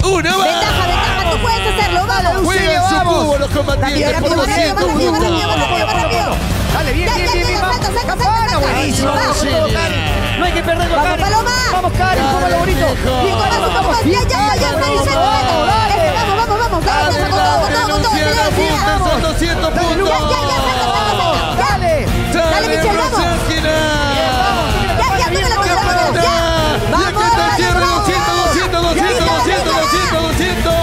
Una más. Ventaja, tú puedes hacerlo, vamos. Juegan su cubo los combatientes por 200 puntos. Dale, bien, Campana, buenísimo. No hay que perder con Karen. Paloma. Vamos, Karen, póngalo bonito. Bien, Vamos, ya, vamos. Son 200 puntos. Dale. Dale, Michelle, vamos. Vamos. 200.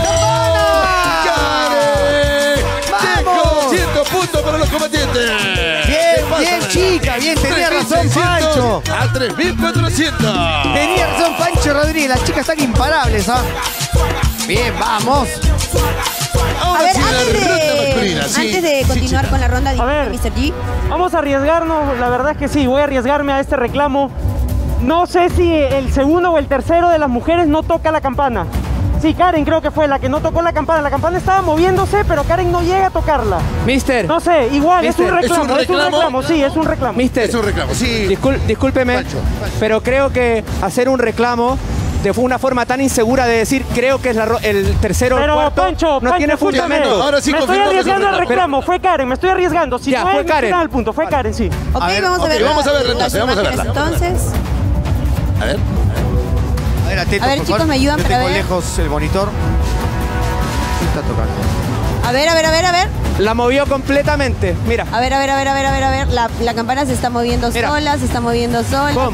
Karen. 200 puntos para los combatientes. Bien, chica, bien, tenía razón, 3.600 Pancho. a 3.400. Tenía razón, Pancho Rodríguez, las chicas están imparables, ¿ah? Bien, vamos. Ahora sí, la ronda masculina. Antes de continuar con la ronda, A ver. Mr. G. Vamos a arriesgarnos, la verdad es que sí, voy a arriesgarme a este reclamo. No sé si el segundo o el tercero de las mujeres no toca la campana. Sí, Karen creo que fue la que no tocó la campana. La campana estaba moviéndose, pero Karen no llega a tocarla. Mister. No sé, igual, Mister, es un reclamo, sí, es un reclamo. Mister. Es un reclamo, sí. Discúlpeme, Pancho. pero creo que hacer un reclamo de una forma tan insegura de decir creo que es el tercero o el Pero cuarto Pancho, no tiene escúchame. fundamento. Ahora sí me estoy confirmó que es un arriesgando al reclamo. reclamo, fue Karen, me estoy arriesgando. Si Ya, no fue es Karen. al punto, fue Karen, sí. Ok, A ver, vamos a ok, ver. vamos a verla las entonces, vamos a imágenes verla. entonces. A ver. A ver, atento, A ver, por chicos, favor. me ayudan Yo para tengo ver. lejos el monitor. Sí está tocando. A ver. La movió completamente. Mira. A ver. La campana se está moviendo Mira. sola, se está moviendo sola. Pum.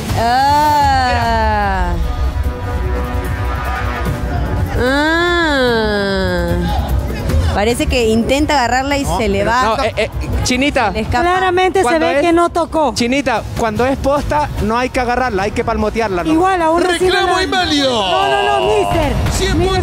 Parece que intenta agarrarla y se le va. No, Chinita. Le escapa. Claramente se Cuando ve es- que no tocó. Chinita, cuando es posta no hay que agarrarla, hay que palmotearla. ¿no? Igual, aún así Reclamo no la- inválido. No, mister. 100 Mira,